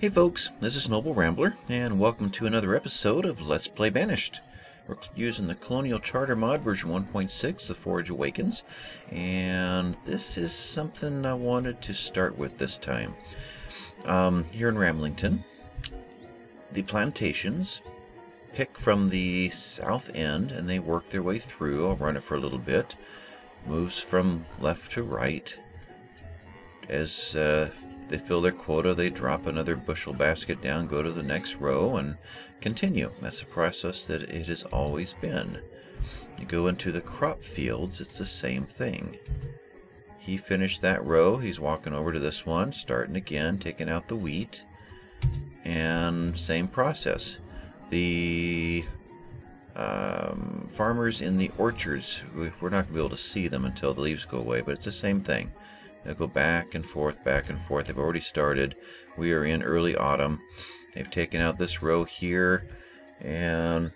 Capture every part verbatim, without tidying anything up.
Hey folks, this is Noble Rambler, and welcome to another episode of Let's Play Banished. We're using the Colonial Charter mod version one point six, the Forge Awakens, and this is something I wanted to start with this time. Um, here in Ramlington, the plantations pick from the south end, and they work their way through. I'll run it for a little bit. Moves from left to right. As uh, they fill their quota, they drop another bushel basket down, go to the next row, and continue. That's the process that it has always been. You go into the crop fields, it's the same thing. He finished that row, he's walking over to this one, starting again, taking out the wheat, and same process. The um, farmers in the orchards, we're not going to be able to see them until the leaves go away, but it's the same thing. They'll go back and forth, back and forth. They've already started. We are in early autumn. They've taken out this row here. And,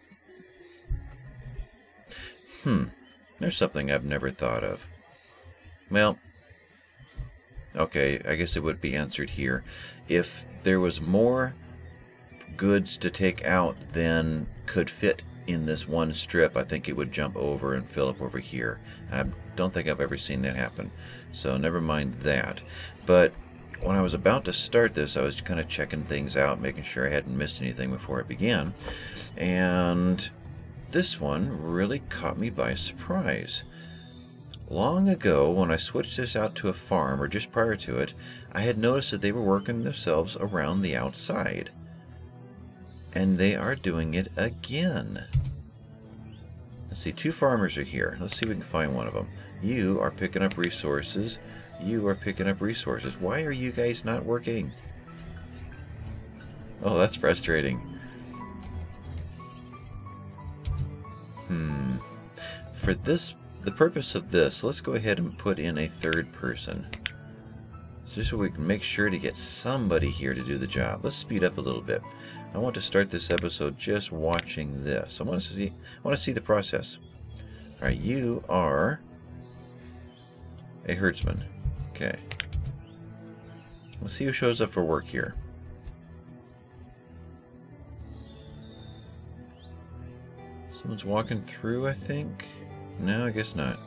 hmm, there's something I've never thought of. Well, okay, I guess it would be answered here. If there was more goods to take out than could fit in this one strip, I think it would jump over and fill up over here. I don't think I've ever seen that happen. So never mind that. But when I was about to start this, I was kind of checking things out, making sure I hadn't missed anything before I began. And this one really caught me by surprise. Long ago, when I switched this out to a farm, or just prior to it, I had noticed that they were working themselves around the outside. And they are doing it again. Let's see, two farmers are here. Let's see if we can find one of them. You are picking up resources. You are picking up resources. Why are you guys not working? Oh, that's frustrating. Hmm. For this, the purpose of this, let's go ahead and put in a third person. Just so we can make sure to get somebody here to do the job. Let's speed up a little bit. I want to start this episode just watching this. I want to see I want to see the process. Alright, you are a herdsman. Okay. Let's see who shows up for work here. Someone's walking through, I think. No, I guess not.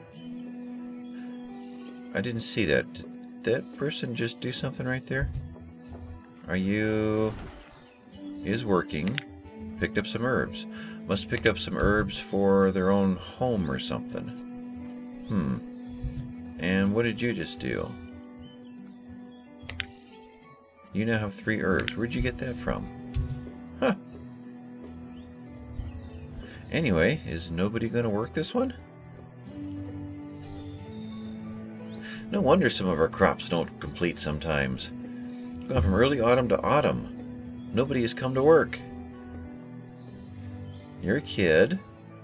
I didn't see that. Did that person just do something right there? Are you... is working. Picked up some herbs. Must have picked up some herbs for their own home or something. Hmm. And what did you just do? You now have three herbs. Where'd you get that from? Huh. Anyway, is nobody going to work this one? No wonder some of our crops don't complete sometimes. Gone from early autumn to autumn. Nobody has come to work. You're a kid.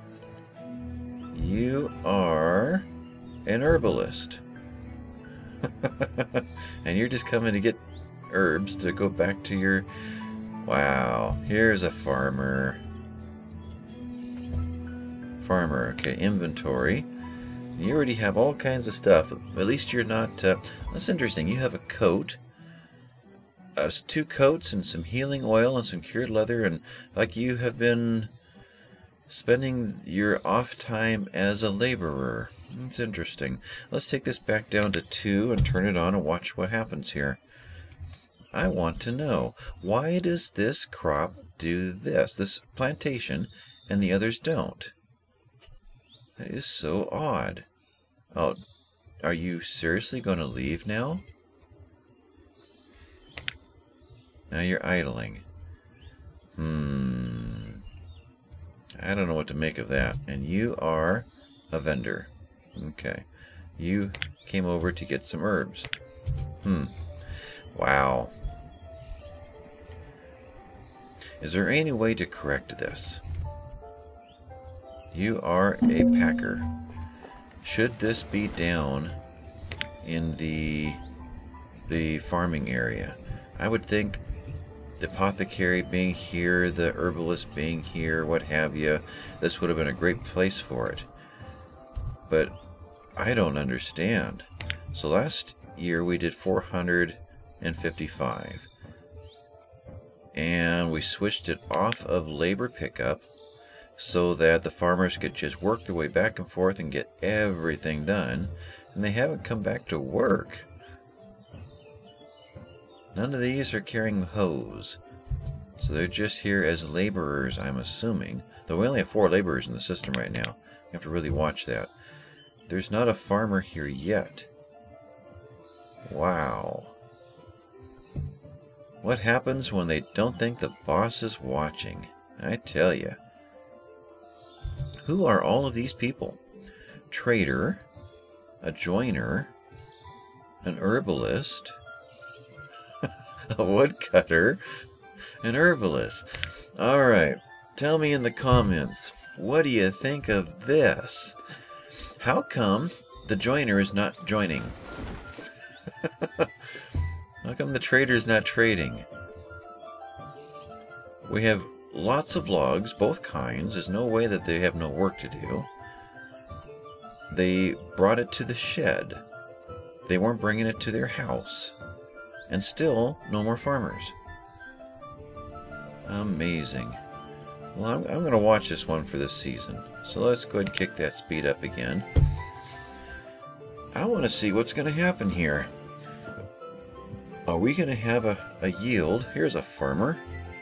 You are an herbalist. And you're just coming to get herbs to go back to your... Wow, here's a farmer. Farmer, okay, inventory. You already have all kinds of stuff. At least you're not... Uh, that's interesting. You have a coat. Uh, two coats and some healing oil and some cured leather, and like you have been spending your off time as a laborer. That's interesting. Let's take this back down to two and turn it on and watch what happens here. I want to know, why does this crop do this, this plantation, and the others don't? That is so odd. Oh, are you seriously going to leave now? Now you're idling. Hmm. I don't know what to make of that. And you are a vendor. Okay. You came over to get some herbs. Hmm. Wow. Is there any way to correct this? You are a packer. Should this be down in the the farming area? I would think the apothecary being here, the herbalist being here, what have you, this would have been a great place for it. But I don't understand. So last year we did four hundred fifty-five. and we switched it off of labor pickup so that the farmers could just work their way back and forth and get everything done. And they haven't come back to work. None of these are carrying hoes. So they're just here as laborers, I'm assuming. Though we only have four laborers in the system right now. You have to really watch that. There's not a farmer here yet. Wow. What happens when they don't think the boss is watching? I tell you. Who are all of these people? Trader, a joiner, an herbalist, a woodcutter, an herbalist. Alright, tell me in the comments, what do you think of this? How come the joiner is not joining? How come the trader is not trading? We have lots of logs, both kinds. There's no way that they have no work to do. They brought it to the shed. They weren't bringing it to their house. And still, no more farmers. Amazing. Well, I'm, I'm going to watch this one for this season. So let's go ahead and kick that speed up again. I want to see what's going to happen here. Are we going to have a, a yield? Here's a farmer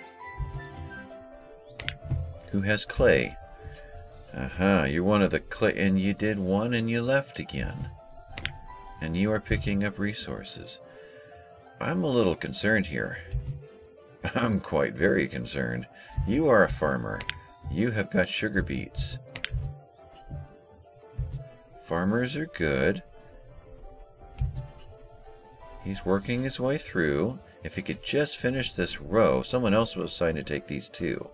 who has clay. Aha, you're one of the clay, and you did one and you left again. And you are picking up resources. I'm a little concerned here. I'm quite very concerned. You are a farmer. You have got sugar beets. Farmers are good. He's working his way through. If he could just finish this row, someone else was assigned to take these two.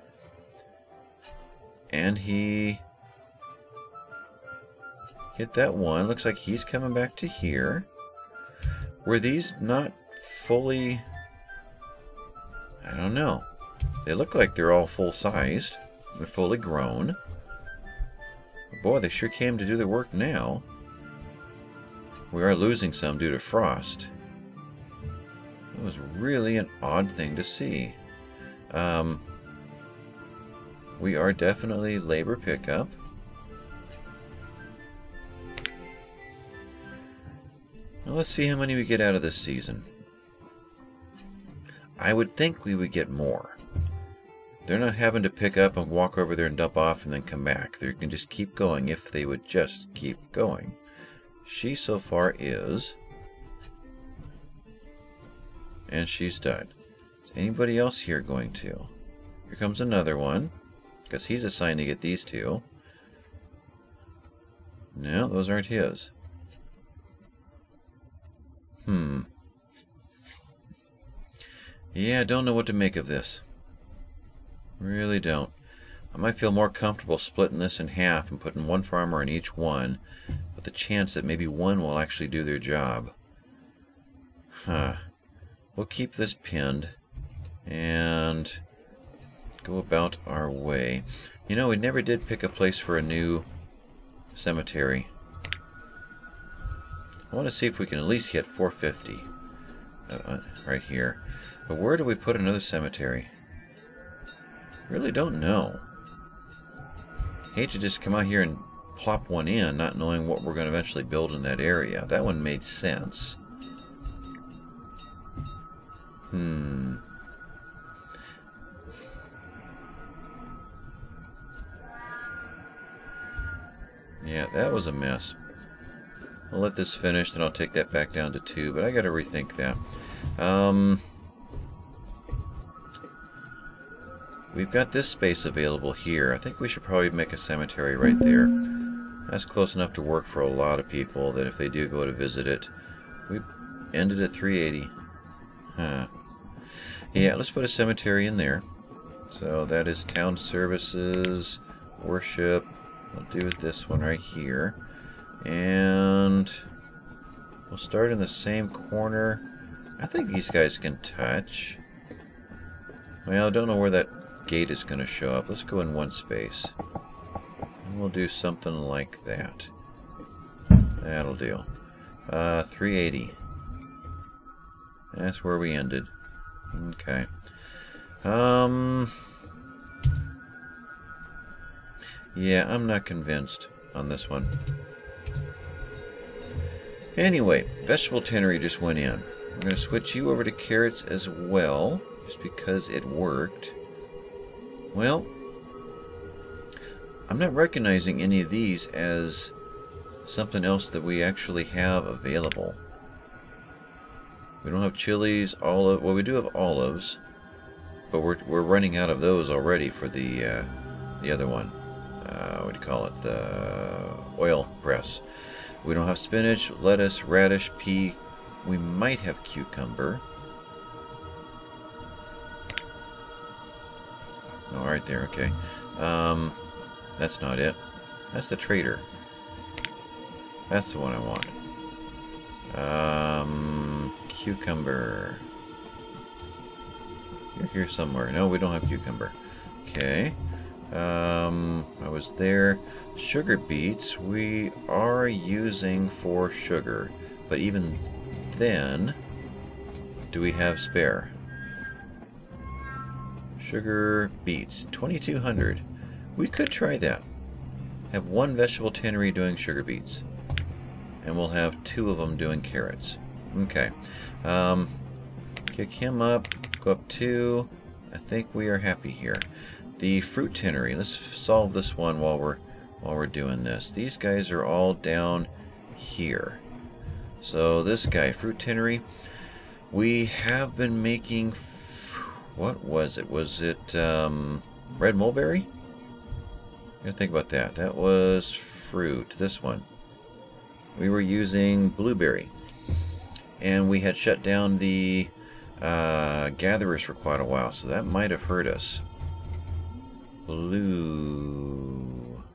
And he hit that one. Looks like he's coming back to here. Were these not fully... I don't know. They look like they're all full-sized. They're fully grown. But boy, they sure came to do their work now. We are losing some due to frost. It was really an odd thing to see. Um, we are definitely labor pickup. Now let's see how many we get out of this season. I would think we would get more. They're not having to pick up and walk over there and dump off and then come back. They can just keep going if they would just keep going. She so far is. And she's done. Is anybody else here going to? Here comes another one. Because he's assigned to get these two. No, those aren't his. Hmm. Yeah, I don't know what to make of this. Really don't. I might feel more comfortable splitting this in half and putting one farmer on each one, with the chance that maybe one will actually do their job. Huh. We'll keep this pinned and go about our way. You know, we never did pick a place for a new cemetery. I want to see if we can at least get four fifty uh, right here. But where do we put another cemetery? Really don't know. Hate to just come out here and plop one in, not knowing what we're going to eventually build in that area. That one made sense. Hmm. Yeah, that was a mess. I'll let this finish, then I'll take that back down to two, but I gotta rethink that. Um, we've got this space available here. I think we should probably make a cemetery right there. That's close enough to work for a lot of people that if they do go to visit it. We ended at three eighty. Huh. Yeah, let's put a cemetery in there. So that is town services, worship. We'll do this one right here. And we'll start in the same corner. I think these guys can touch. Well, I don't know where that gate is going to show up. Let's go in one space. And we'll do something like that. That'll do. Uh, three eighty. That's where we ended. Okay. Um... Yeah, I'm not convinced on this one. Anyway, vegetable tannery just went in. I'm going to switch you over to carrots as well, just because it worked. Well, I'm not recognizing any of these as something else that we actually have available. We don't have chilies, olive. Well, we do have olives, but we're we're running out of those already for the uh, the other one. Uh, what do you call it? The oil press. We don't have spinach, lettuce, radish, pea. We might have cucumber. Oh, right there. Okay. Um, that's not it. That's the trader. That's the one I want. Um, cucumber. You're here somewhere. No, we don't have cucumber. Okay. Um, I was there. Sugar beets we are using for sugar, but even then, do we have spare? Sugar beets, twenty-two hundred. We could try that. Have one vegetable tannery doing sugar beets, and we'll have two of them doing carrots. Okay. Um, kick him up. Go up two. I think we are happy here. The fruit tannery. Let's solve this one while we're while we're doing this. These guys are all down here. So this guy, fruit tannery, we have been making. What was it? Was it um, red mulberry? I gotta think about that. That was fruit. This one. We were using blueberry, and we had shut down the uh, gatherers for quite a while, so that might have hurt us. Blue.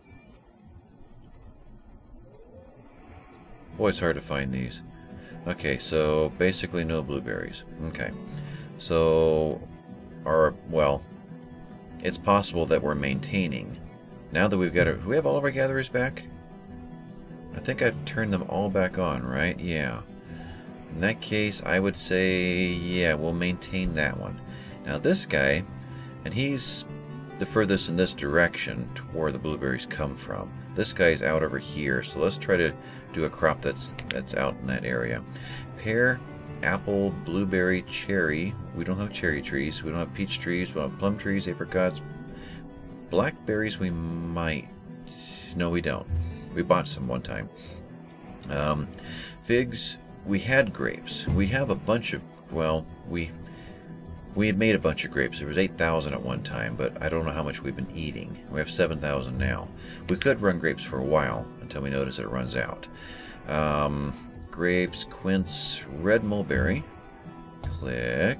Boy, it's hard to find these. Okay, so basically no blueberries. Okay, so our well, it's possible that we're maintaining. Now that we've got it, do we have all of our gatherers back? I think I've turned them all back on, right? Yeah. In that case, I would say, yeah, we'll maintain that one. Now this guy, and he's the furthest in this direction to where the blueberries come from. This guy's out over here, so let's try to do a crop that's that's out in that area. Pear, apple, blueberry, cherry. We don't have cherry trees. We don't have peach trees. We don't have plum trees, apricots. Blackberries we might. No, we don't. We bought some one time. Um, figs, we had grapes. We have a bunch of, well, we we had made a bunch of grapes. There was eight thousand at one time, but I don't know how much we've been eating. We have seven thousand now. We could run grapes for a while until we notice it runs out. Um, grapes, quince, red mulberry. Click.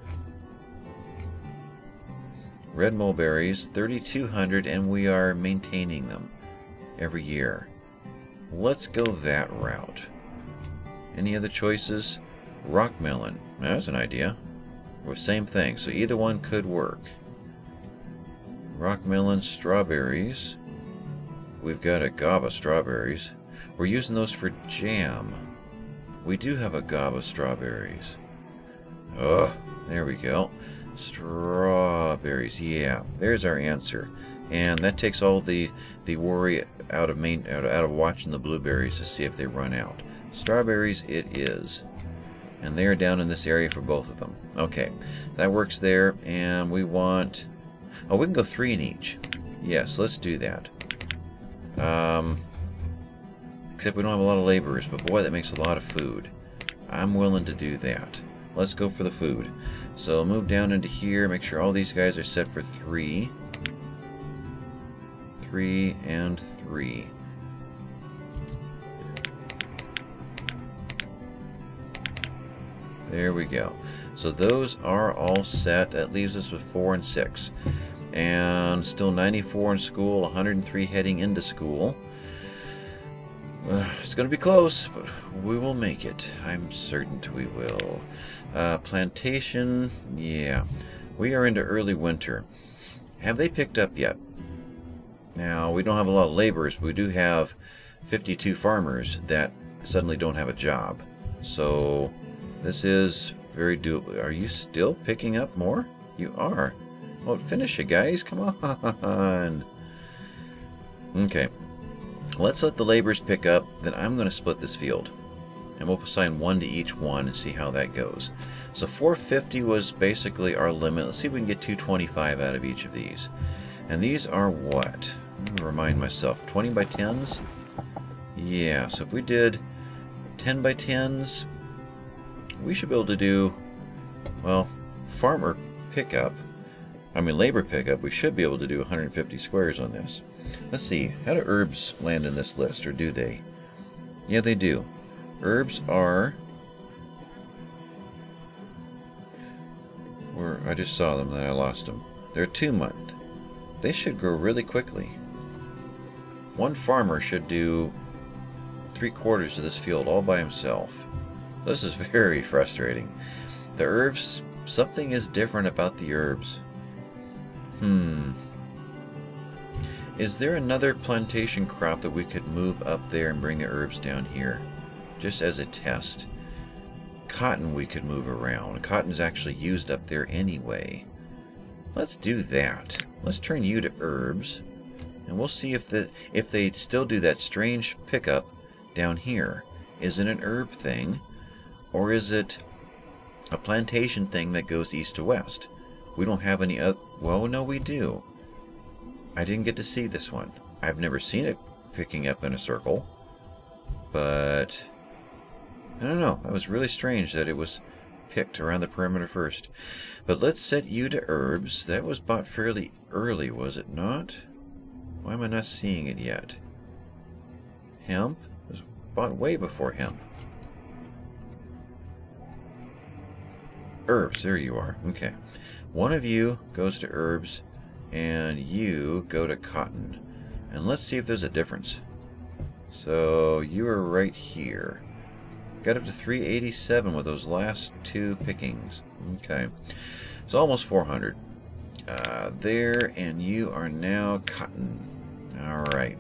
Red mulberries, thirty-two hundred, and we are maintaining them every year. Let's go that route. Any other choices? Rock melon. That's an idea. Or same thing, so either one could work. Rock melon, strawberries. We've got agave strawberries. We're using those for jam. We do have agave strawberries. Oh, there we go. Strawberries, yeah. There's our answer. And that takes all the the worry out of main out of, out of watching the blueberries to see if they run out. Strawberries it is. And they're down in this area for both of them. Okay, that works there. And we want... Oh, we can go three in each. Yes, let's do that. Um, except we don't have a lot of laborers, but boy, that makes a lot of food. I'm willing to do that. Let's go for the food. So move down into here, make sure all these guys are set for three. Three and three. There we go. So those are all set. That leaves us with four and six. And still ninety-four in school, one hundred three heading into school. Uh, it's going to be close, but we will make it. I'm certain we will. Uh, plantation, yeah. We are into early winter. Have they picked up yet? Now, we don't have a lot of laborers, but we do have fifty-two farmers that suddenly don't have a job. So, this is very doable. Are you still picking up more? You are. Well, finish it, guys. Come on. Okay. Let's let the laborers pick up. Then I'm going to split this field. And we'll assign one to each one and see how that goes. So four fifty was basically our limit. Let's see if we can get two twenty-five out of each of these. And these are what? Let me remind myself. twenty by tens? Yeah, so if we did ten by tens, we should be able to do, well, farmer pickup. I mean, labor pickup. We should be able to do one hundred fifty squares on this. Let's see. How do herbs land in this list, or do they? Yeah, they do. Herbs are... Where I just saw them, then I lost them. They're two month. They should grow really quickly. One farmer should do three quarters of this field all by himself. This is very frustrating. The herbs, something is different about the herbs. Hmm. Is there another plantation crop that we could move up there and bring the herbs down here? Just as a test. Cotton we could move around. Cotton's actually used up there anyway. Let's do that. Let's turn you to herbs. And we'll see if the if they still do that strange pickup down here. Is it an herb thing? Or is it a plantation thing that goes east to west? We don't have any other... Well, no, we do. I didn't get to see this one. I've never seen it picking up in a circle. But... I don't know. That was really strange that it was picked around the perimeter first. But let's set you to herbs. That was bought fairly early, was it not? Why am I not seeing it yet? Hemp was bought way before hemp. Herbs, there you are. Okay. One of you goes to herbs, and you go to cotton. And let's see if there's a difference. So, you are right here. Got up to three eighty-seven with those last two pickings. Okay. It's almost four hundred. Uh, there, and you are now cotton. Alright.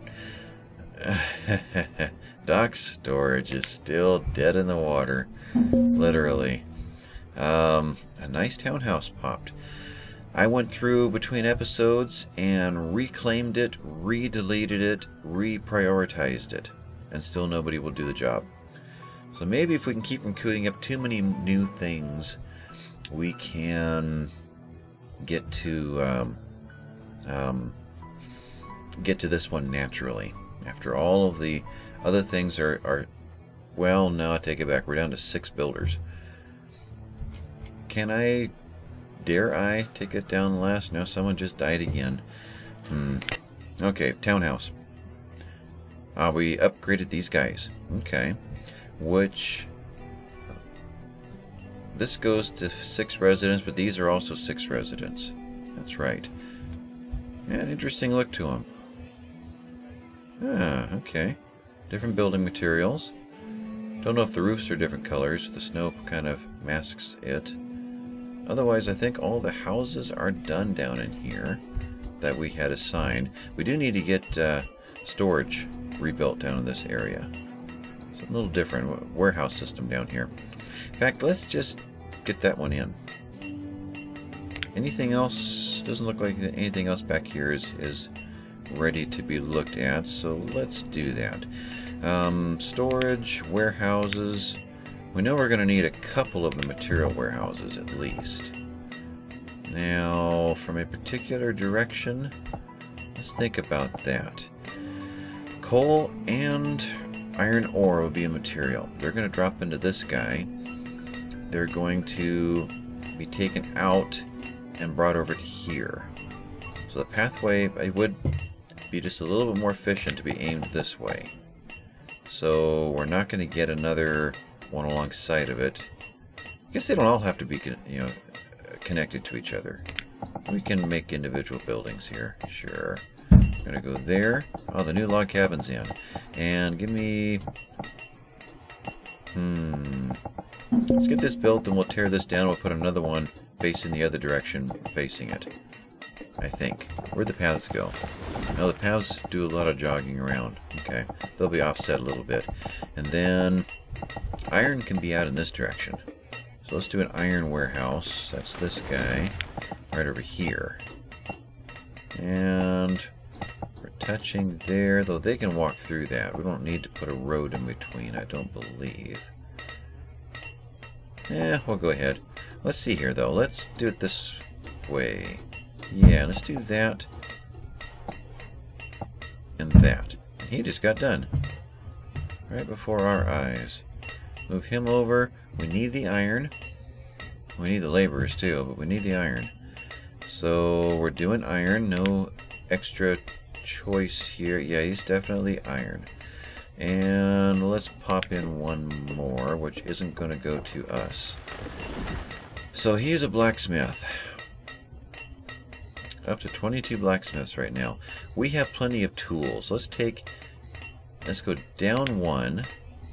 Dock storage is still dead in the water. Literally. Um, a nice townhouse popped. I went through between episodes and reclaimed it, re-deleted it, re-prioritized it. And still nobody will do the job. So maybe if we can keep from cooking up too many new things, we can get to um, um, get to this one naturally. After all of the other things are, are well, no, I take it back. We're down to six builders. Can I, dare I take it down last? No, someone just died again. Hmm. Okay, townhouse. Ah, we upgraded these guys. Okay. Which, this goes to six residents, but these are also six residents. That's right. Yeah, an interesting look to them. Ah, okay. Different building materials. Don't know if the roofs are different colors. The snow kind of masks it. Otherwise, I think all the houses are done down in here that we had assigned. We do need to get uh, storage rebuilt down in this area. It's a little different warehouse system down here. In fact, let's just get that one in. Anything else? Doesn't look like anything else back here is, is ready to be looked at, so let's do that. Um, storage, warehouses. We know we're going to need a couple of the material warehouses at least. Now, from a particular direction, let's think about that. Coal and iron ore will be a material. They're going to drop into this guy. They're going to be taken out and brought over to here. So the pathway, it would be just a little bit more efficient to be aimed this way. So we're not going to get another one alongside of it. I guess they don't all have to be, you know, connected to each other. We can make individual buildings here. Sure. I'm gonna go there. Oh, the new log cabin's in. And give me... Hmm... Let's get this built, then we'll tear this down. We'll put another one facing the other direction, facing it. I think. Where'd the paths go? No, the paths do a lot of jogging around. Okay. They'll be offset a little bit. And then... iron can be out in this direction. So let's do an iron warehouse. That's this guy right over here. And we're touching there, though they can walk through that. We don't need to put a road in between, I don't believe. Eh, we'll go ahead. Let's see here, though. Let's do it this way. Yeah, let's do that and that. And he just got done. Right before our eyes. Move him over. We need the iron. We need the laborers too, but we need the iron. So we're doing iron. No extra choice here. Yeah, he's definitely iron. And let's pop in one more, which isn't going to go to us. So he's a blacksmith. Up to twenty-two blacksmiths right now. We have plenty of tools. Let's take... Let's go down one.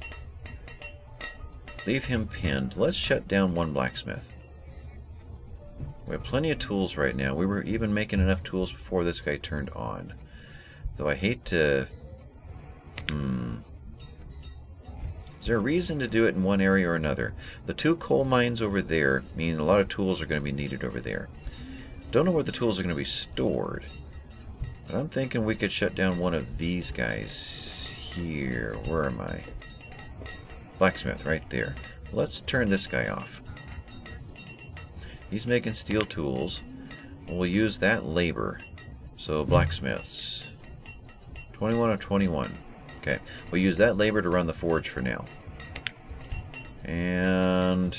Leave him pinned. Let's shut down one blacksmith. We have plenty of tools right now. We were even making enough tools before this guy turned on. Though I hate to... Hmm... Is there a reason to do it in one area or another? The two coal mines over there mean a lot of tools are going to be needed over there. Don't know where the tools are going to be stored. But I'm thinking we could shut down one of these guys here. Where am I? Blacksmith, right there. Let's turn this guy off. He's making steel tools. We'll use that labor. So blacksmiths. twenty-one of twenty-one. Okay. We'll use that labor to run the forge for now. And...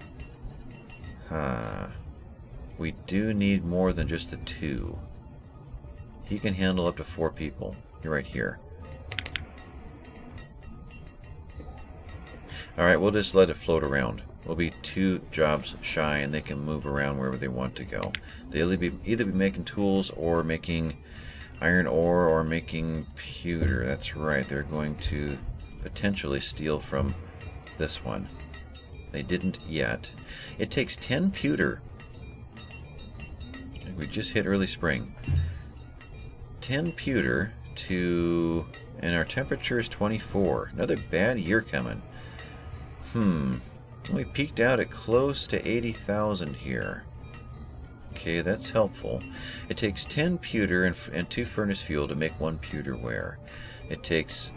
Huh. We do need more than just the two. He can handle up to four people. You're right here. Alright, we'll just let it float around. We'll be two jobs shy and they can move around wherever they want to go. They'll either be, either be making tools or making iron ore or making pewter. That's right, they're going to potentially steal from this one. They didn't yet. It takes ten pewter. We just hit early spring. ten pewter to... and our temperature is twenty-four. Another bad year coming. Hmm. We peaked out at close to eighty thousand here. Okay, that's helpful. It takes ten pewter and, and two furnace fuel to make one pewter ware. It takes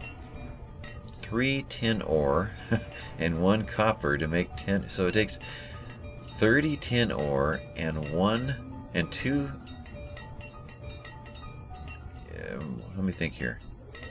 three tin ore and one copper to make ten. So it takes thirty tin ore and one and two. Um, let me think here.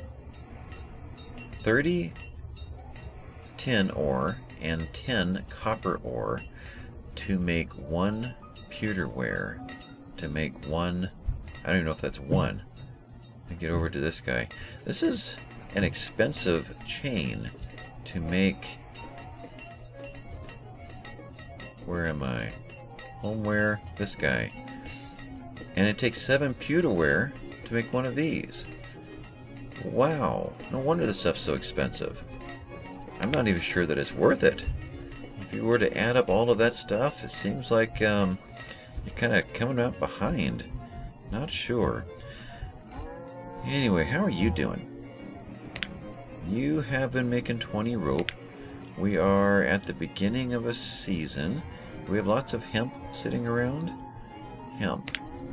thirty tin ore and ten copper ore to make one pewter ware, to make one, I don't even know if that's one. Let me get over to this guy. This is an expensive chain to make. Where am I? Homeware, this guy. And it takes seven pewter ware to make one of these. Wow, no wonder this stuff's so expensive. I'm not even sure that it's worth it. If you were to add up all of that stuff, it seems like um, you're kind of coming out behind. Not sure. Anyway, how are you doing? You have been making twenty rope. We are at the beginning of a season. Do we have lots of hemp sitting around? Hemp.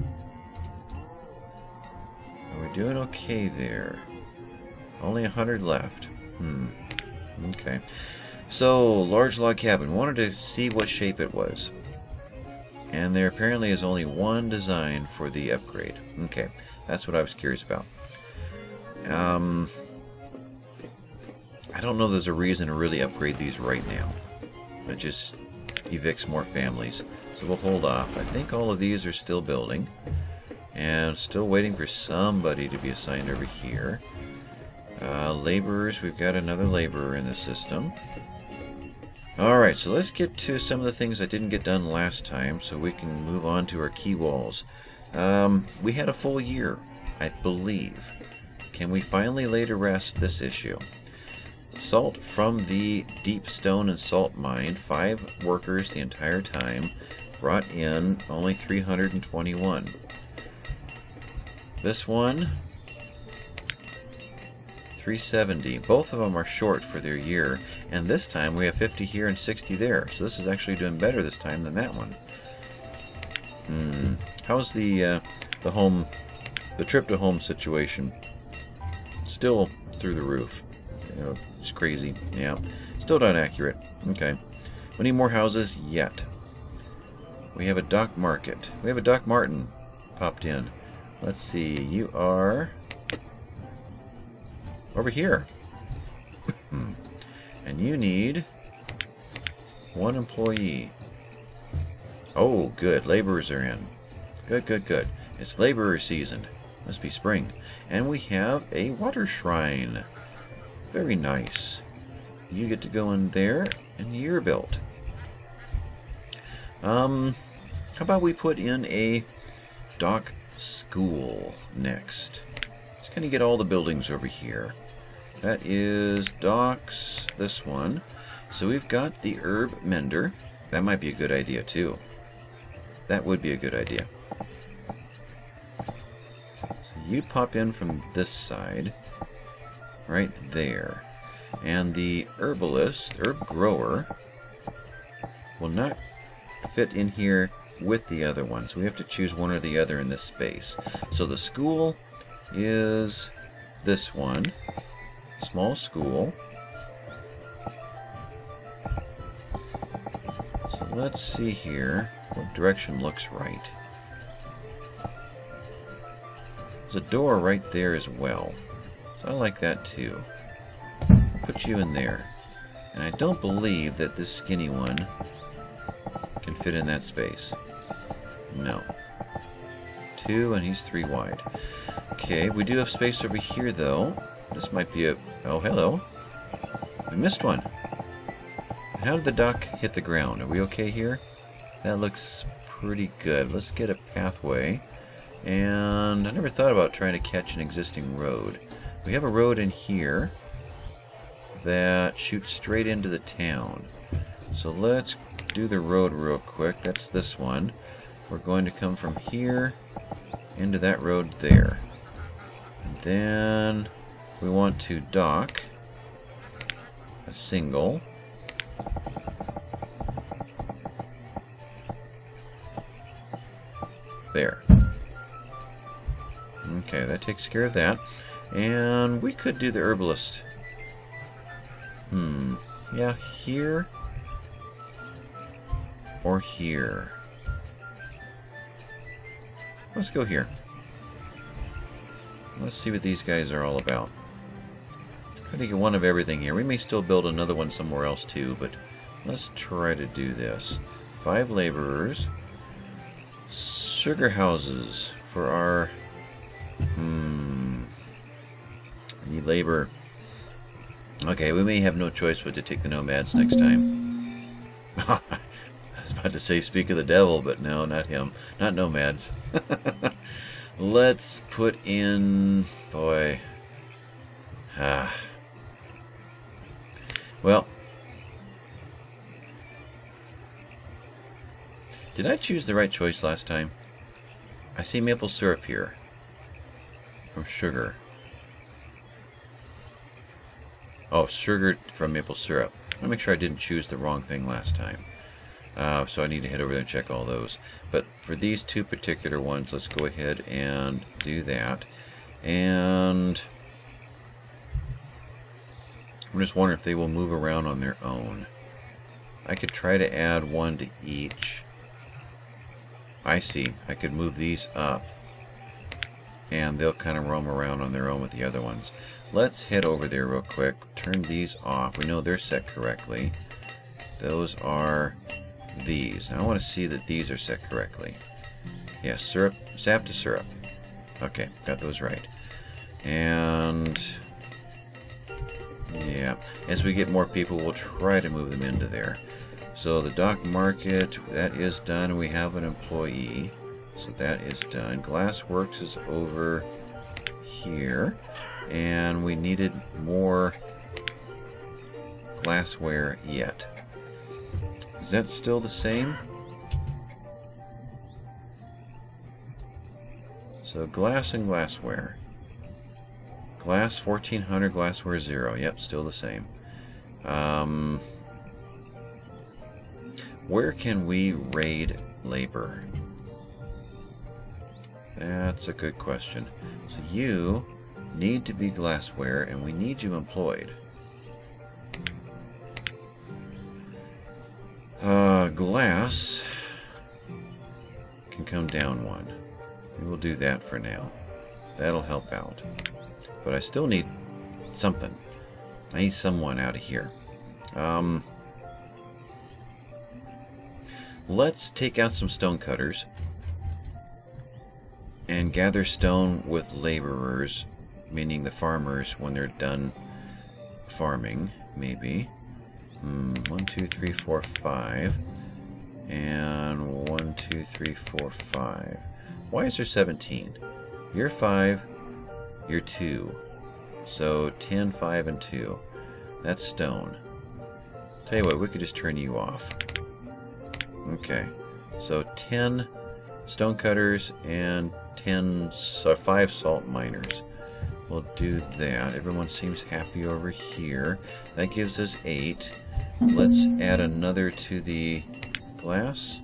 Are we doing okay there? Only a hundred left. Hmm. Okay. So, large log cabin. Wanted to see what shape it was. And there apparently is only one design for the upgrade. Okay. That's what I was curious about. Um... I don't know there's a reason to really upgrade these right now. It just evicts more families. So we'll hold off. I think all of these are still building. And still waiting for somebody to be assigned over here. Uh, laborers, we've got another laborer in the system. Alright, so let's get to some of the things I didn't get done last time so we can move on to our key walls. Um, we had a full year, I believe. Can we finally lay to rest this issue? Salt from the deep stone and salt mine, five workers the entire time, brought in only three hundred twenty-one. This one, three seventy. Both of them are short for their year, and this time we have fifty here and sixty there. So this is actually doing better this time than that one. Hmm. How's the uh, the home, the trip to home situation? Still through the roof. You know, it's crazy. Yeah. Still not accurate. Okay. We need more houses yet. We have a dock market. We have a Doc Martin popped in. Let's see. You are over here. And you need one employee. Oh, good. Laborers are in. Good, good, good. It's laborer season. Must be spring. And we have a water shrine. Very nice. You get to go in there, and you're built. Um, how about we put in a dock school next? Let's kind of get all the buildings over here. That is docks, this one. So we've got the herb mender. That might be a good idea too. That would be a good idea. So you pop in from this side, right there. And the herbalist, herb grower, will not fit in here with the other one. So we have to choose one or the other in this space. So the school is this one. Small school. So let's see here what direction looks right. There's a door right there as well. So I like that too. Put you in there. And I don't believe that this skinny one can fit in that space. No. Two, and he's three wide. Okay, we do have space over here though. This might be a... Oh, hello. We missed one. How did the dock hit the ground? Are we okay here? That looks pretty good. Let's get a pathway. And I never thought about trying to catch an existing road. We have a road in here that shoots straight into the town. So let's do the road real quick. That's this one. We're going to come from here into that road there. And then we want to dock a single. There. Okay, that takes care of that. And we could do the herbalist. Hmm. Yeah, here or here. Let's go here. Let's see what these guys are all about. Try to get one of everything here. We may still build another one somewhere else too, but let's try to do this. Five laborers. Sugar houses for our... Hmm... I need labor. Okay, we may have no choice but to take the nomads next time. I was about to say speak of the devil, but no, not him. Not nomads. Let's put in... Boy. Ah. Well. Did I choose the right choice last time? I see maple syrup here. From sugar. Oh, sugar from maple syrup. I want to make sure I didn't choose the wrong thing last time. Uh, so I need to head over there and check all those. But for these two particular ones, let's go ahead and do that. And I'm just wondering if they will move around on their own. I could try to add one to each. I see. I could move these up. And they'll kind of roam around on their own with the other ones. Let's head over there real quick. Turn these off. We know they're set correctly. Those are these. Now I want to see that these are set correctly. Yes, syrup, sap to syrup. Okay, got those right. And yeah, as we get more people, we'll try to move them into there. So the dock market, that is done. We have an employee. So that is done. Glassworks is over here. And we needed more glassware yet. Is that still the same? So glass and glassware. Glass fourteen hundred, glassware zero. Yep, still the same. Um, where can we raid labor? That's a good question. So you need to be glassware, and we need you employed. Uh, glass can come down one. We will do that for now. That'll help out. But I still need something. I need someone out of here. Um, let's take out some stone cutters and gather stone with laborers, meaning the farmers when they're done farming, maybe. Hmm, one, two, three, four, five. And one, two, three, four, five. Why is there seventeen? You're five, you're two. So ten, five, and two. That's stone. Tell you what, we could just turn you off. Okay. So ten stone cutters and ten, so five salt miners. We'll do that. Everyone seems happy over here. That gives us eight. Let's add another to the glass.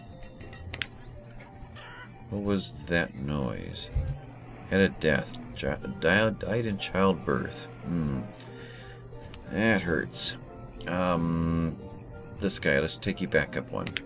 What was that noise? Had a death. Died, died in childbirth. Hmm. That hurts. Um, this guy, let's take you back up one.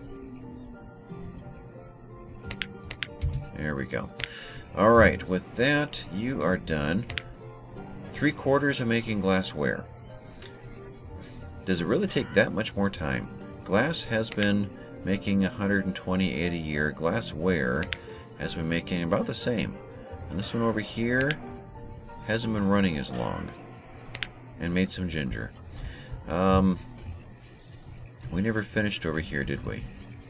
There we go. Alright, with that, you are done. Three quarters of making glassware. Does it really take that much more time? Glass has been making one hundred twenty-eight a year. Glassware has been making about the same. And this one over here hasn't been running as long. And made some ginger. Um, we never finished over here, did we?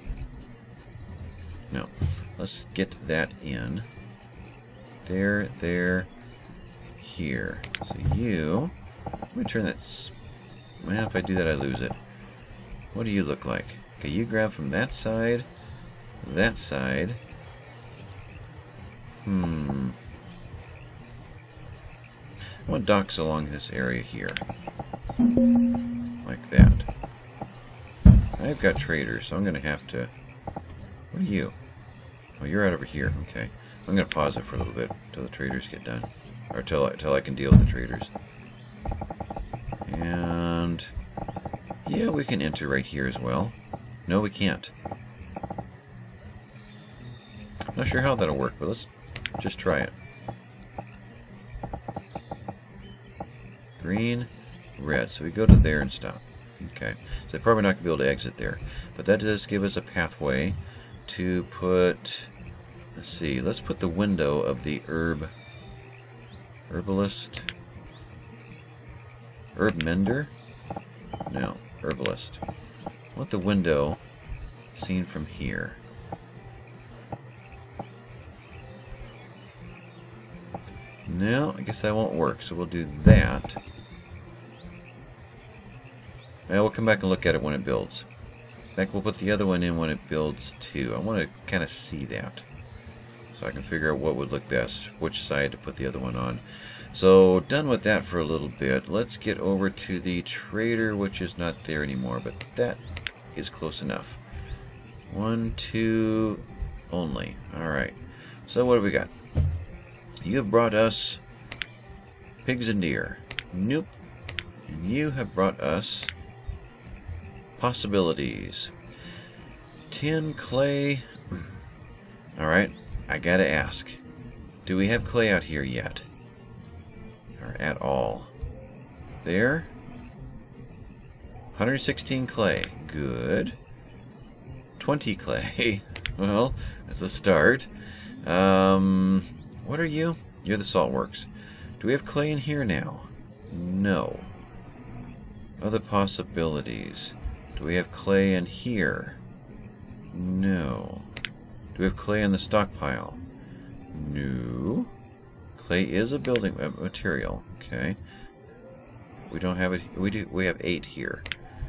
No. Let's get that in. There, there, here. So you... Let me turn that... Well, if I do that, I lose it. What do you look like? Okay, you grab from that side, that side. Hmm. I want docks along this area here. Like that. I've got traders, so I'm going to have to... What are you? Oh, you're out over here. Okay. I'm going to pause it for a little bit until the traders get done. Or till I, till I can deal with the traders. And... yeah, we can enter right here as well. No, we can't. Not sure how that'll work, but let's just try it. Green, red. So we go to there and stop. Okay. So they're probably not going to be able to exit there. But that does give us a pathway to put... Let's see. Let's put the window of the herb... Herbalist... Herb mender? No. Herbalist. I want the window seen from here. No, I guess that won't work, so we'll do that. And we'll come back and look at it when it builds. In fact, we'll put the other one in when it builds too. I want to kind of see that, so I can figure out what would look best, which side to put the other one on. So, done with that for a little bit. Let's get over to the trader, which is not there anymore, but that is close enough. One, two, only. Alright. So, what have we got? You have brought us pigs and deer. Nope. And you have brought us possibilities. Tin, clay. Alright. I gotta ask. Do we have clay out here yet? Or at all? There. one hundred sixteen clay. Good. twenty clay. Well, that's a start. Um, what are you? You're the saltworks. Do we have clay in here now? No. Other possibilities. Do we have clay in here? No. Do we have clay in the stockpile? No. Clay is a building material. Okay. We don't have it. We do. We have eight here.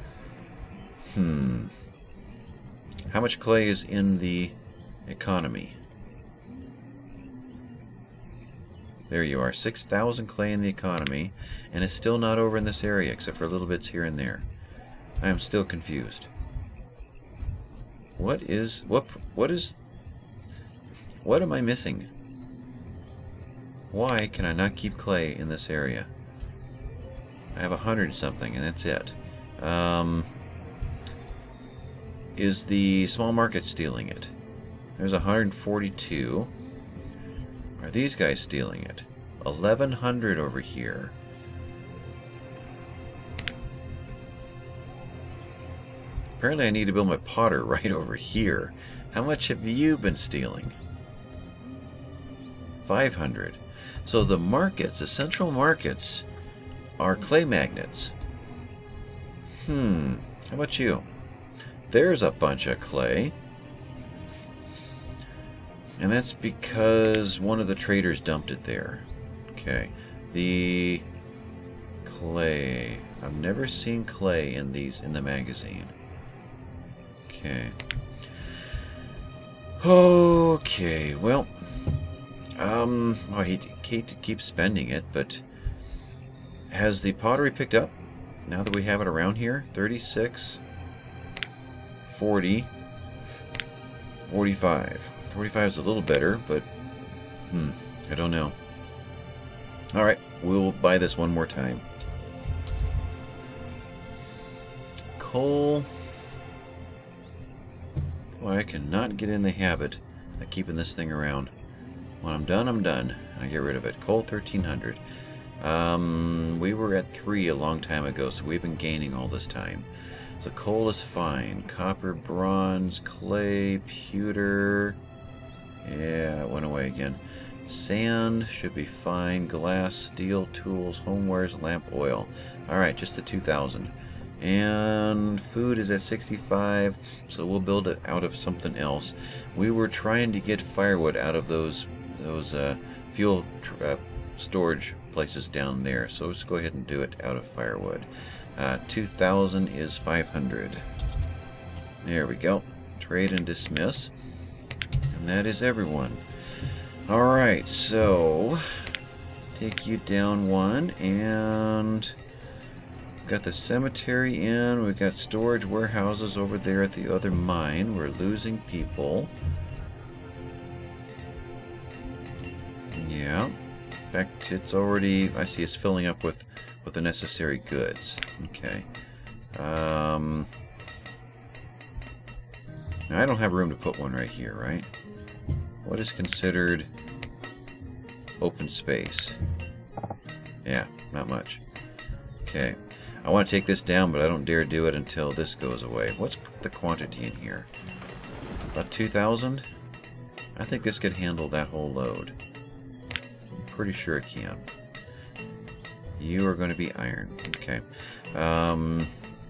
Hmm. How much clay is in the economy? There you are. six thousand clay in the economy, and it's still not over in this area, except for little bits here and there. I am still confused. What is... What, what is... What am I missing? Why can I not keep clay in this area? I have a hundred something, and that's it. Um, is the small market stealing it? There's one hundred forty-two. Are these guys stealing it? eleven hundred over here. Apparently I need to build my potter right over here. How much have you been stealing? five hundred. So the markets, the central markets, are clay magnets. Hmm. How about you? There's a bunch of clay. And that's because one of the traders dumped it there. Okay. The clay. I've never seen clay in these in the magazine. Okay. Okay. Well, um, I hate to, hate to keep spending it, but has the pottery picked up now that we have it around here? thirty-six, forty, forty-five. forty-five is a little better, but hmm, I don't know. Alright, we'll buy this one more time. Coal. Boy, I cannot get in the habit of keeping this thing around. When I'm done, I'm done. I get rid of it. Coal, thirteen hundred. Um, we were at three a long time ago, so we've been gaining all this time. So coal is fine. Copper, bronze, clay, pewter. Yeah, it went away again. Sand should be fine. Glass, steel, tools, homewares, lamp oil. Alright, just the two thousand. And food is at sixty-five, so we'll build it out of something else. We were trying to get firewood out of those those uh, fuel tr uh, storage places down there, so let's go ahead and do it out of firewood. Uh, two thousand is five hundred. There we go. Trade and dismiss. And that is everyone. Alright, so take you down one, and got the cemetery in. We've got storage warehouses over there at the other mine. We're losing people. Yeah. In fact, it's already, I see it's filling up with, with the necessary goods. Okay. Um, now I don't have room to put one right here, right? What is considered open space? Yeah, not much. Okay. I want to take this down, but I don't dare do it until this goes away. What's the quantity in here? About two thousand? I think this could handle that whole load. I'm pretty sure it can. You are going to be iron. Okay. Um,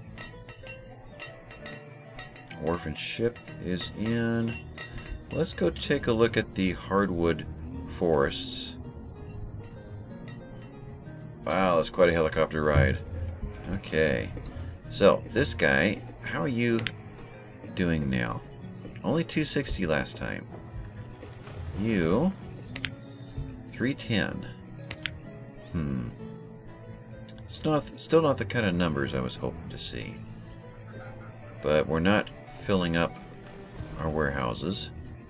orphan ship is in. Let's go take a look at the hardwood forests. Wow, that's quite a helicopter ride. Okay. So, this guy, how are you doing now? Only two sixty last time. You, three ten. Hmm. It's not, still not the kind of numbers I was hoping to see. But we're not filling up our warehouses.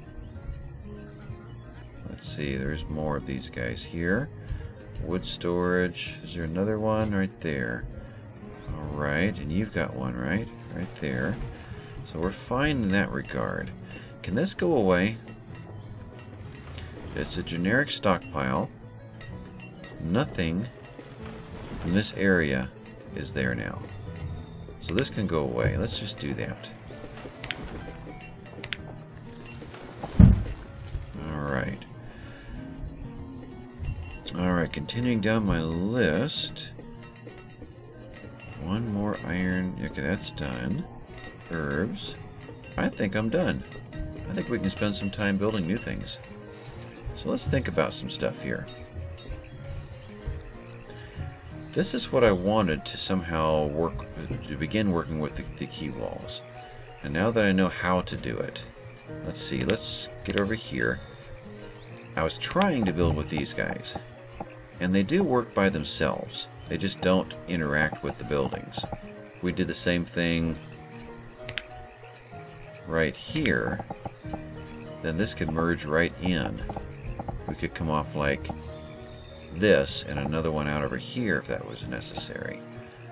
Let's see, there's more of these guys here. Wood storage. Is there another one right there? Alright, and you've got one, right? Right there. So we're fine in that regard. Can this go away? It's a generic stockpile. Nothing from this area is there now. So this can go away. Let's just do that. Alright. Alright, continuing down my list. One more iron. Okay, that's done. Herbs. I think I'm done. I think we can spend some time building new things. So let's think about some stuff here. This is what I wanted to somehow work, to begin working with the, the key walls. And now that I know how to do it, let's see, let's get over here. I was trying to build with these guys. And they do work by themselves. They just don't interact with the buildings. We did the same thing right here. Then this could merge right in. We could come off like this and another one out over here if that was necessary.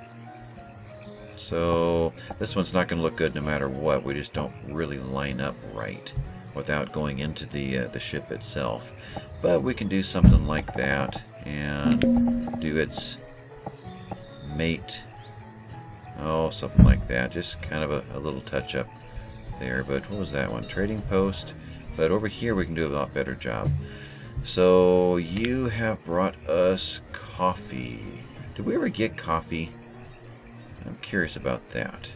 So this one's not going to look good no matter what. We just don't really line up right without going into the uh, the ship itself. But we can do something like that and do its mate. Oh, something like that. Just kind of a, a little touch up there. But what was that one? Trading post. But over here we can do a lot better job. So you have brought us coffee. Did we ever get coffee? I'm curious about that.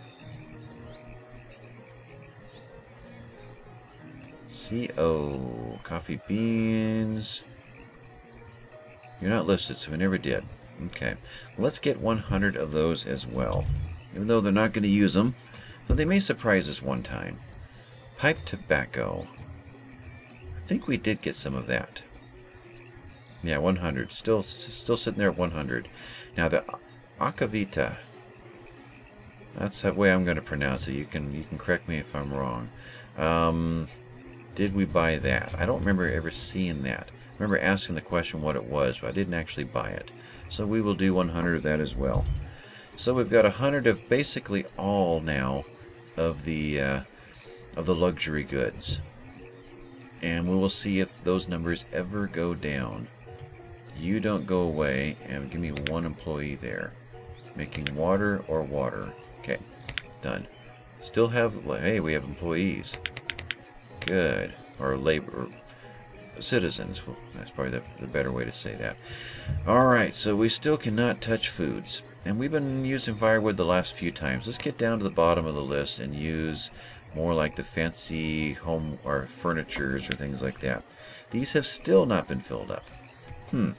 C O. Coffee beans. You're not listed, so we never did. Okay. Well, let's get one hundred of those as well. Even though they're not going to use them. So they may surprise us one time. Pipe tobacco. I think we did get some of that. Yeah, one hundred. Still still sitting there at one hundred. Now the Akavita. That's the way I'm going to pronounce it. You can you can correct me if I'm wrong. Um, did we buy that? I don't remember ever seeing that. I remember asking the question what it was, but I didn't actually buy it. So we will do one hundred of that as well. So we've got one hundred of basically all now of the uh, of the luxury goods. And we will see if those numbers ever go down. You don't go away, and give me one employee there. Making water or water. Okay, done. Still have, hey, we have employees. Good. Or labor, citizens. Well, that's probably the, the better way to say that. Alright, so we still cannot touch foods. And we've been using firewood the last few times. Let's get down to the bottom of the list and use more like the fancy home or furnitures or things like that. These have still not been filled up. Hmm.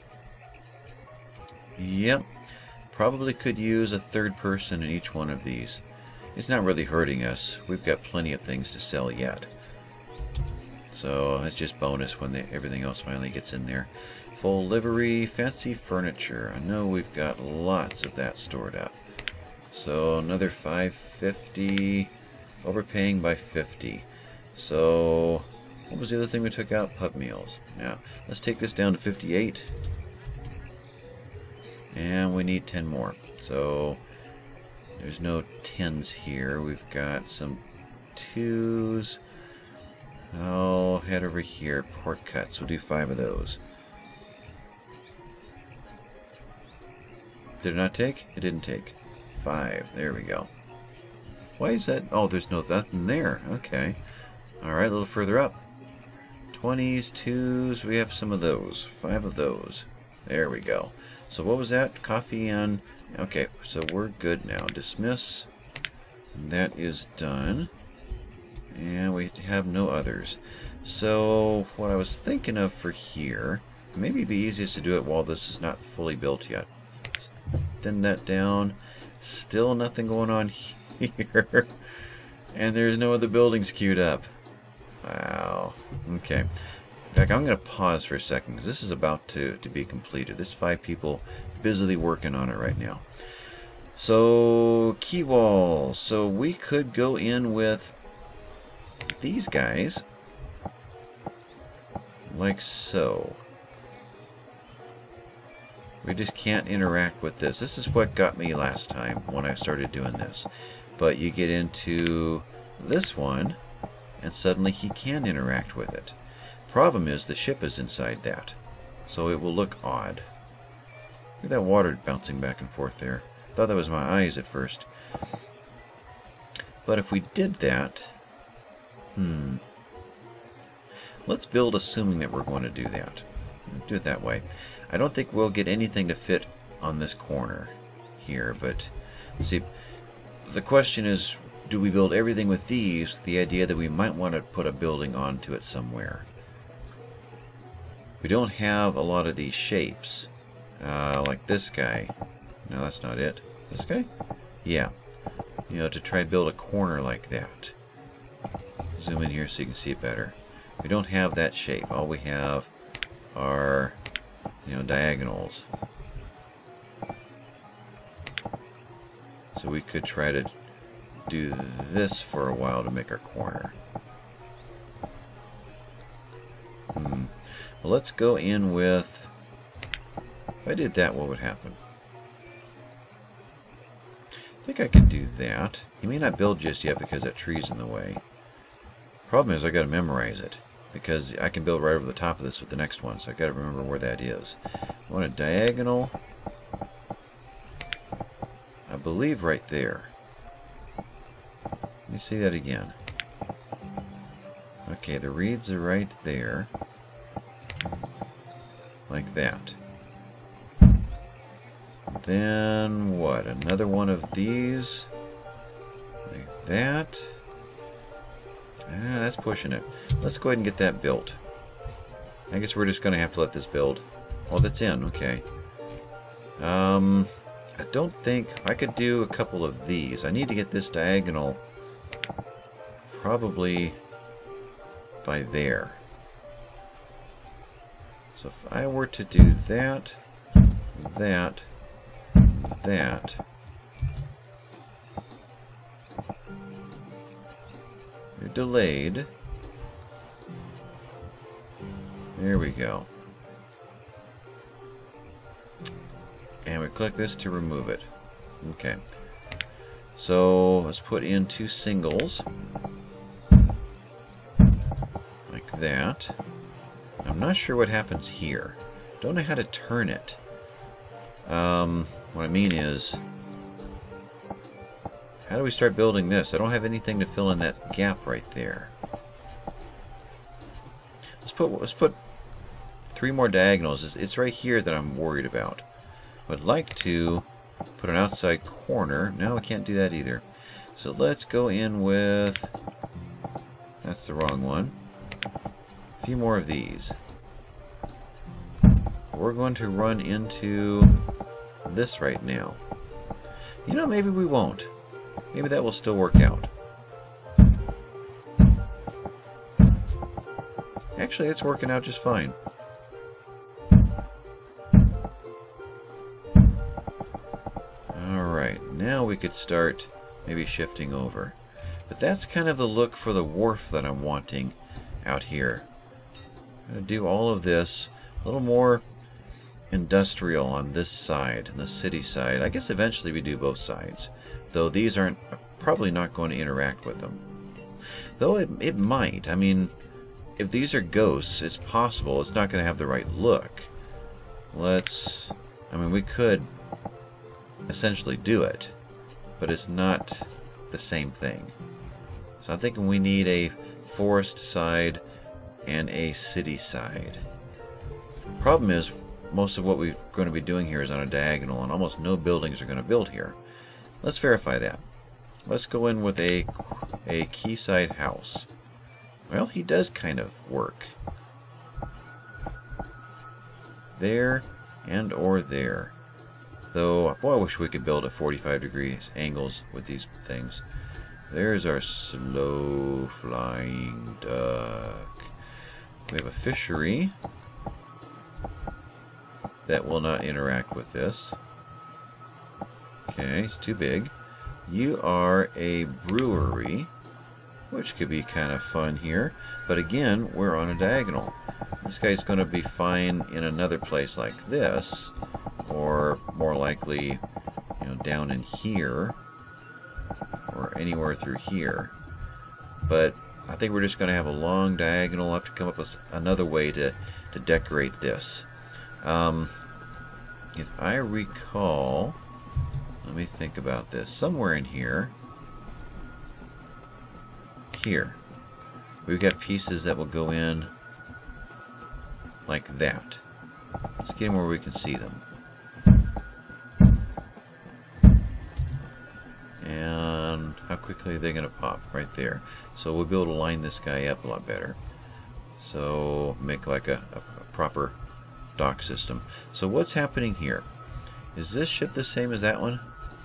Yep. Probably could use a third person in each one of these. It's not really hurting us. We've got plenty of things to sell yet. So it's just bonus when they, everything else finally gets in there. Full livery, fancy furniture. I know we've got lots of that stored up. So another five fifty. Overpaying by fifty. So what was the other thing we took out? Pub meals. Now let's take this down to fifty-eight. And we need ten more. So there's no tens here. We've got some twos. I'll head over here. Pork cuts. We'll do five of those. Did it not take? It didn't take. Five. There we go. Why is that? Oh, there's no nothing there. Okay. Alright, a little further up. twenties, twos. We have some of those. Five of those. There we go. So what was that? Coffee and... Okay, so we're good now. Dismiss. That is done. And we have no others. So what I was thinking of for here, maybe it'd be easiest to do it while this is not fully built yet. Thin that down. Still nothing going on here. And there's no other buildings queued up. Wow. Okay. In fact, I'm going to pause for a second because this is about to, to be completed. There's five people busily working on it right now. So, key walls. So we could go in with these guys like so. We just can't interact with this. This is what got me last time when I started doing this. But you get into this one and suddenly he can interact with it. Problem is the ship is inside that, so it will look odd. Look at that water bouncing back and forth there. Thought that was my eyes at first. But if we did that, hmm. Let's build assuming that we're going to do that. Do it that way. I don't think we'll get anything to fit on this corner here, but see, the question is, do we build everything with these? The idea that we might want to put a building onto it somewhere. We don't have a lot of these shapes, uh, like this guy. No, that's not it. This guy? Yeah. You know, to try and build a corner like that. Zoom in here so you can see it better. We don't have that shape. All we have are you know, diagonals. So we could try to do this for a while to make our corner. Hmm. Well, let's go in with... If I did that, what would happen? I think I could do that. He may not build just yet because that tree's in the way. Problem is, I got to memorize it because I can build right over the top of this with the next one. So I got to remember where that is. I want a diagonal. I believe right there. Let me see that again. Okay, the reeds are right there. Like that. Then what? Another one of these. Like that. Ah, that's pushing it. Let's go ahead and get that built. I guess we're just going to have to let this build. Oh, that's in. Okay. Um, I don't think... I could do a couple of these. I need to get this diagonal probably by there. So if I were to do that, that, that, you're delayed. There we go. And we click this to remove it. Okay. So let's put in two singles. Like that. I'm not sure what happens here. Don't know how to turn it. Um, what I mean is, how do we start building this? I don't have anything to fill in that gap right there. Let's put let's put three more diagonals. It's, it's right here that I'm worried about. I'd like to put an outside corner. No, I can't do that either. So let's go in with... That's the wrong one. A few more of these. We're going to run into this right now. You know, maybe we won't. Maybe that will still work out. Actually, it's working out just fine. Alright, now we could start maybe shifting over. But that's kind of the look for the wharf that I'm wanting out here. I'm going to do all of this a little more industrial on this side, the city side. I guess eventually we do both sides, though these aren't probably not going to interact with them. Though it, it might. I mean, if these are ghosts, it's possible it's not going to have the right look. Let's... I mean, we could essentially do it, but it's not the same thing. So I'm thinking we need a forest side and a city side. Problem is, most of what we're going to be doing here is on a diagonal, and almost no buildings are going to build here. Let's verify that. Let's go in with a, a quayside house. Well, he does kind of work. There and or there. Though, boy, I wish we could build at forty-five degrees angles with these things. There's our slow flying duck. We have a fishery that will not interact with this. Okay, it's too big. You are a brewery, which could be kind of fun here. But again, we're on a diagonal. This guy's going to be fine in another place like this, or more likely, you know, down in here, or anywhere through here. But I think we're just going to have a long diagonal. I'll have to come up with another way to, to decorate this. Um, if I recall, let me think about this. Somewhere in here, here, we've got pieces that will go in like that. Let's get them where we can see them. And how quickly are they going to pop? Right there. So we'll be able to line this guy up a lot better. So make like a, a, a proper dock system. So what's happening here? Is this ship the same as that one?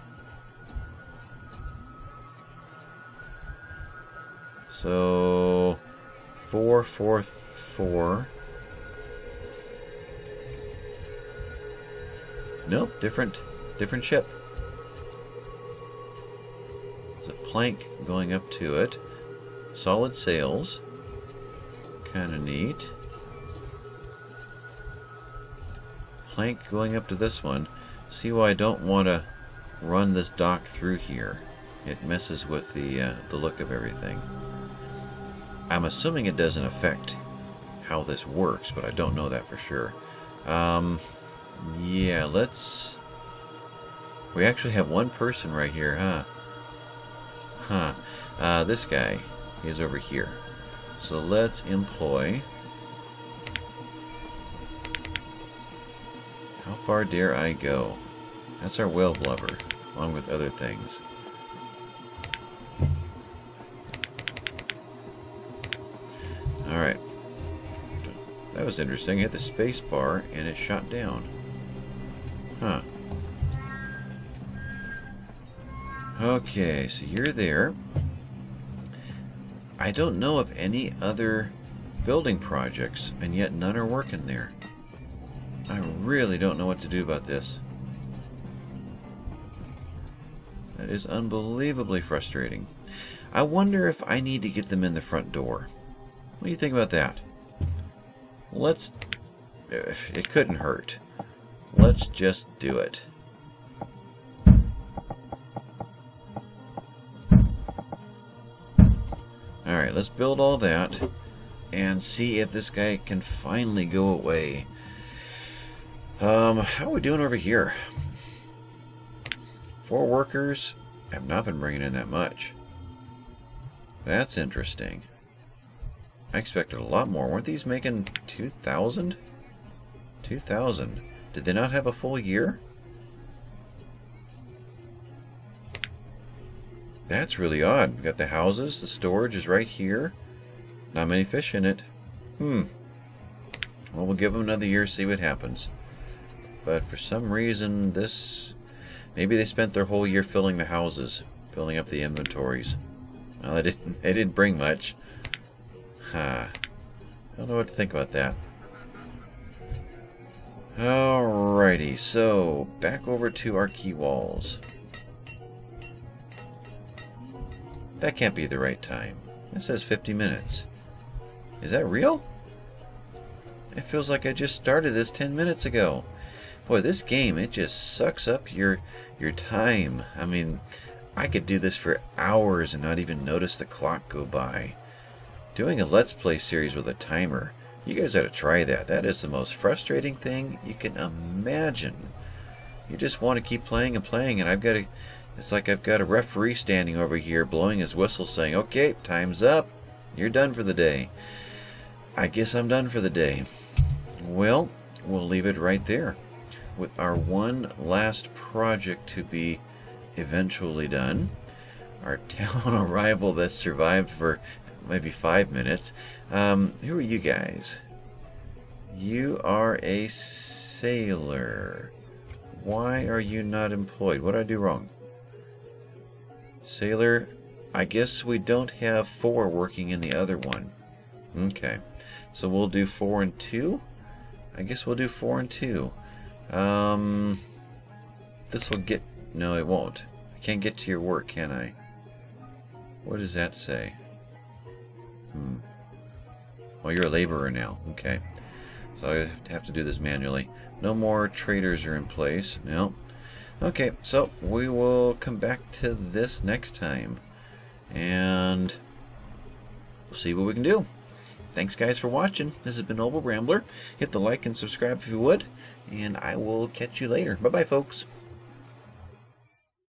So four, four, four. Nope, different, different ship. There's a plank going up to it. Solid sails. Kind of neat. Plank going up to this one. See why I don't want to run this dock through here. It messes with the uh, the look of everything. I'm assuming it doesn't affect how this works, but I don't know that for sure. Um, yeah, let's... We actually have one person right here, huh? Huh. Uh, this guy is over here. So let's employ... How far dare I go? That's our whale blubber, along with other things. Alright. That was interesting. I hit the space bar and it shot down. Huh. Okay, so you're there. I don't know of any other building projects, and yet none are working there. I really don't know what to do about this. That is unbelievably frustrating. I wonder if I need to get them in the front door. What do you think about that? Let's... It couldn't hurt. Let's just do it. Alright, let's build all that and see if this guy can finally go away. Um, how are we doing over here? Four workers have not been bringing in that much. That's interesting. I expected a lot more. Weren't these making two thousand? two thousand. Did they not have a full year? That's really odd. We got the houses, the storage is right here. Not many fish in it. Hmm. Well, we'll give them another year, see what happens. But for some reason, this... Maybe they spent their whole year filling the houses, filling up the inventories. Well, they didn't, they didn't bring much. Huh. I don't know what to think about that. Alrighty, so back over to our key walls. That can't be the right time. It says fifty minutes. Is that real? It feels like I just started this ten minutes ago. Boy, this game, it just sucks up your your time. I mean, I could do this for hours and not even notice the clock go by. Doing a Let's Play series with a timer, you guys ought to try that. That is the most frustrating thing you can imagine. You just want to keep playing and playing, and I've got to... It's like I've got a referee standing over here blowing his whistle saying, okay, time's up. You're done for the day. I guess I'm done for the day. Well, we'll leave it right there with our one last project to be eventually done. Our town arrival that survived for maybe five minutes. Um, who are you guys? You are a sailor. Why are you not employed? What did I do wrong? Sailor, I guess we don't have four working in the other one. Okay, so we'll do four and two. I guess we'll do four and two. Um, this will get... No, it won't. I can't get to your work, can I? What does that say? Hmm. Well, you're a laborer now. Okay. So I have to do this manually. No more traders are in place. No. Okay, so we will come back to this next time. And we'll see what we can do. Thanks, guys, for watching. This has been Noble Rambler. Hit the like and subscribe if you would. And I will catch you later. Bye-bye, folks.